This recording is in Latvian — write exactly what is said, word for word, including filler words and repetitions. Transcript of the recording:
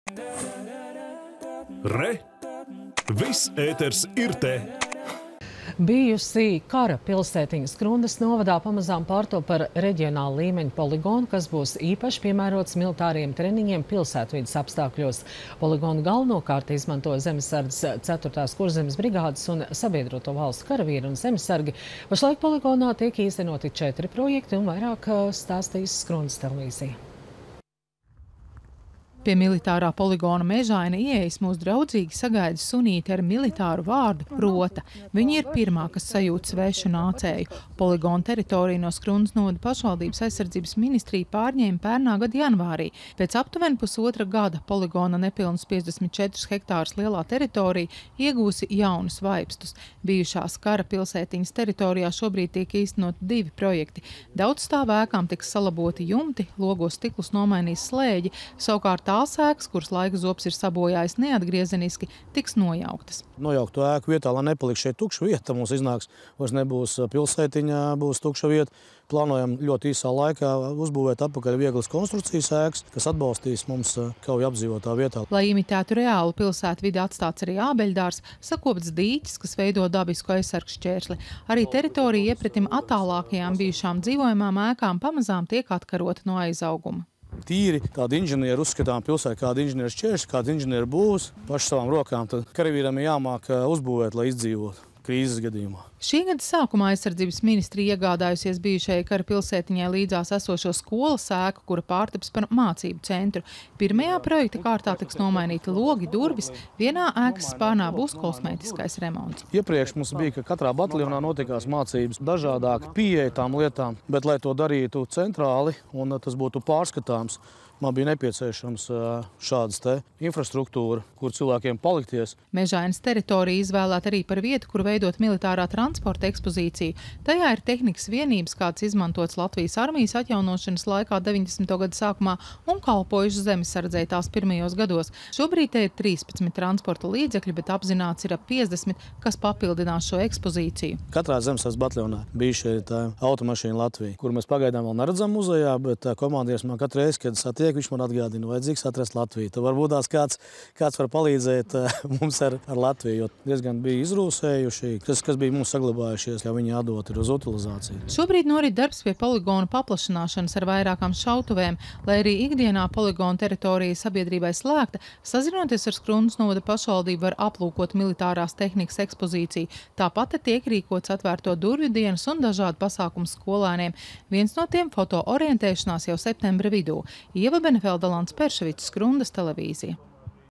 Re! Viss ēters ir te! Bijusī kara pilsētiņa Skrundas novadā pamazām pārtop par reģionālu līmeņu poligonu, kas būs īpaši piemērots militāriem treniņiem pilsētvides apstākļos. Poligonu galvenokārt izmanto zemesardzes ceturtās kurzemes brigādes un sabiedroto valstu karavīri un zemesargi. Pašlaik poligonā tiek īstenoti četri projekti un vairāk stāstīs Skrundas televīzija. Pie militārā poligona Mežaina ieejas mūs draudzīgi sagaida sunīti ar militāru vārdu Rota. Viņa ir pirmā, kas sajūt svešu nācēju. Poligona teritoriju no Skrundas novada pašvaldības aizsardzības ministrija pārņēma pērnā gada janvārī. Pēc aptuveni pusotra gada poligona nepilnus piecdesmit četrus hektārus lielā teritorija iegūsi jaunus vaipstus. Bijušās kara pilsētiņas teritorijā šobrīd tiek īstenot divi projekti. Daudz stāv ēkām tiks salaboti jumti, logos stiklus nomainīs slēģi, savukārt tās ēkas, kuras laika zobs ir sabojājis neatgriezeniski, tiks nojauktas. Nojauktu ēku vietā, lai nepaliks šeit tukša vieta, mums iznāks, vairs nebūs pilsētiņā, būs tukša vieta. Plānojam ļoti īsā laikā uzbūvēt atpakaļ vieglas konstrukcijas ēkas, kas atbalstīs mums Kauju apdzīvotā vietā. Lai imitētu reālu pilsētu vidi, atstāts arī ābeļdārs, sakopts dīķis, kas veido dabisku aizsargu šķērsli. Arī teritorija iepretim attālākajām bijušām dzīvojamām ēkām pamazām tiek atkarota no aizauguma. Tīri tādi inženieri uzskatām pilsētu, kāda inženieru šķēršļi, kāda inženieru būs paši savām rokām, tad karavīram ir jāmāk uzbūvēt, lai izdzīvotu krīzes gadījumā. Šī gada sākumā aizsardzības ministrija iegādājusies bijušajai kara pilsētiņai līdzās esošo skolas ēku, kura pārtaps par mācību centru. Pirmajā projekta kārtā tiks nomainīti logi, durvis, vienā ēkas spārnā būs kosmētiskais remonts. Iepriekš mums bija, ka katrā bataljonā notikās mācības dažādāk pieeja tām lietām, bet, lai to darītu centrāli un tas būtu pārskatāms, man bija nepieciešams šādas te infrastruktūra, kur cilvēkiem palikties. Mežainas teritorija izvēlēta arī par vietu, kur veidot militārā transporta ekspozīciju. Tajā ir tehnikas vienības, kāds izmantots Latvijas armijas atjaunošanas laikā deviņdesmito gadu sākumā un kalpojuši zemesardzei tās pirmajos gados. Šobrīd te ir trīspadsmit transporta līdzekļi, bet apzināts ir ap piecdesmit, kas papildinās šo ekspozīciju. Katrā zemesardzes bataljonā bija šeit automašīna Latvija, kur mēs pagaidām vēl neredzam muzejā, bet komandieris man katru reizi, kad satiek, viņš man atgādina, vajadzīgs atrast Latviju. Tad varbūt tās kāds, kāds var palīdzēt mums ar, ar Latviju, jo diezgan bija izrūsējuši, kas, kas bija mums saglabājušies, ka viņi atdot ir uz utilizāciju. Šobrīd norit darbs pie poligona paplašināšanas ar vairākām šautuvēm, lai arī ikdienā poligona teritorija sabiedrībai slēgta, sazinoties ar Skrundas novada pašvaldību var aplūkot militārās tehnikas ekspozīciju. Tāpat tiek rīkots atvērto durvju dienas un dažādi pasākumi skolēniem. Viens no tiem foto orientēšanās jau septembra vidū. Ieva Benefelda, Lants Perševics, Skrundas televīzija.